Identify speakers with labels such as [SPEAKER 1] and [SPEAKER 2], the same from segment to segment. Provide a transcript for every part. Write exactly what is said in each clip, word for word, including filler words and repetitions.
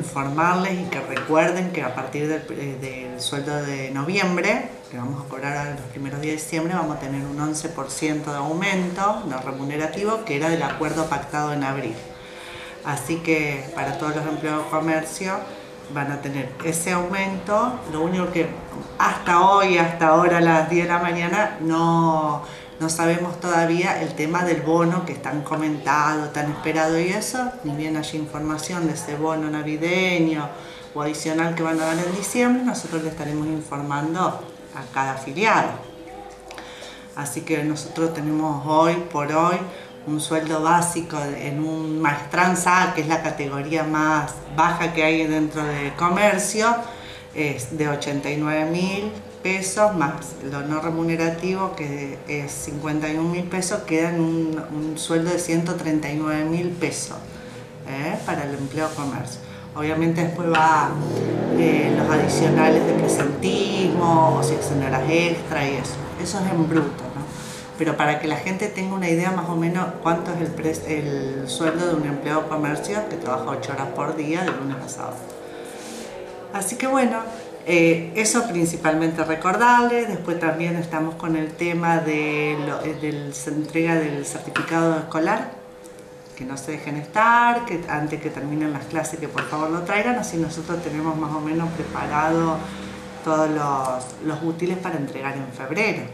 [SPEAKER 1] informarles y que recuerden que a partir del, del sueldo de noviembre, que vamos a cobrar a los primeros días de diciembre, vamos a tener un once por ciento de aumento no remunerativo, que era del acuerdo pactado en abril. Así que para todos los empleados de comercio van a tener ese aumento. Lo único que hasta hoy, hasta ahora a las diez de la mañana, no, no sabemos todavía el tema del bono que es tan comentado, tan esperado y eso. Ni bien haya información de ese bono navideño o adicional que van a dar en diciembre, nosotros le estaremos informando a cada afiliado. Así que nosotros tenemos hoy por hoy un sueldo básico en un maestranza A, que es la categoría más baja que hay dentro de comercio, es de ochenta y nueve mil pesos, más lo no remunerativo, que es cincuenta y un mil pesos, queda en un, un sueldo de ciento treinta y nueve mil pesos ¿eh? Para el empleo de comercio. Obviamente después va eh, los adicionales de presentismo, o si son horas extra y eso. Eso es en bruto, ¿no? Pero para que la gente tenga una idea más o menos cuánto es el, pre el sueldo de un empleado de comercio que trabaja ocho horas por día de lunes a sábado. Así que bueno, eh, eso principalmente recordarles. Después también estamos con el tema de la entrega del certificado escolar, que no se dejen estar, que antes que terminen las clases que por favor lo traigan, así nosotros tenemos más o menos preparado todos los, los útiles para entregar en febrero.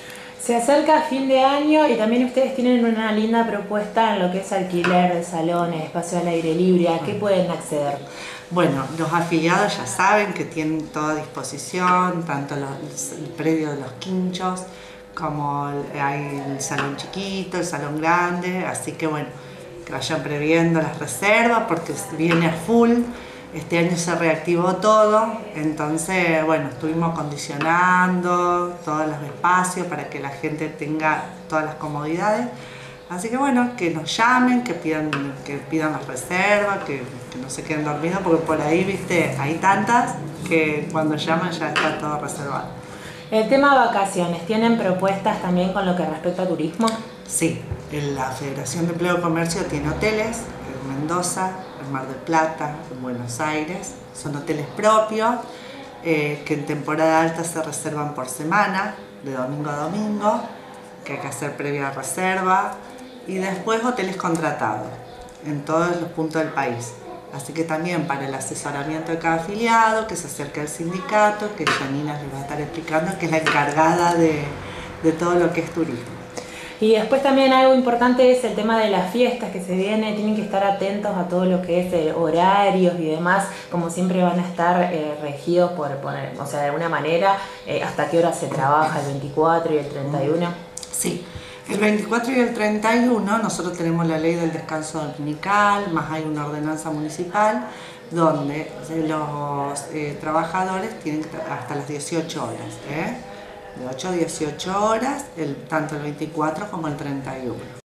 [SPEAKER 2] Se acerca fin de año y también ustedes tienen una linda propuesta en lo que es alquiler de salones, espacio al aire libre. ¿A qué pueden acceder?
[SPEAKER 1] Bueno, los afiliados ya saben que tienen toda a disposición, tanto los, el predio de los quinchos, como hay el salón chiquito, el salón grande, así que bueno, que vayan previendo las reservas porque viene a full. Este año se reactivó todo, entonces bueno, estuvimos acondicionando todos los espacios para que la gente tenga todas las comodidades. Así que bueno, que nos llamen, que pidan, que pidan las reservas, que, que no se queden dormidos, porque por ahí, viste, hay tantas que cuando llaman ya está todo reservado.
[SPEAKER 2] El tema vacaciones, ¿tienen propuestas también con lo que respecta a turismo?
[SPEAKER 1] Sí, la Federación de Empleo y Comercio tiene hoteles en Mendoza, en Mar del Plata, en Buenos Aires. Son hoteles propios eh, que en temporada alta se reservan por semana, de domingo a domingo, que hay que hacer previa reserva, y después hoteles contratados en todos los puntos del país. Así que también para el asesoramiento de cada afiliado, que se acerque al sindicato, que Janina les va a estar explicando, que es la encargada de, de todo lo que es turismo.
[SPEAKER 2] Y después también algo importante es el tema de las fiestas que se vienen. Tienen que estar atentos a todo lo que es eh, horarios y demás, como siempre van a estar eh, regidos por, por, o sea, de alguna manera, eh, hasta qué hora se trabaja el veinticuatro y el treinta y uno.
[SPEAKER 1] Sí. El veinticuatro y el treinta y uno nosotros tenemos la ley del descanso dominical, más hay una ordenanza municipal donde los eh, trabajadores tienen hasta las dieciocho horas, ¿eh? De ocho a dieciocho horas, el, tanto el veinticuatro como el treinta y uno.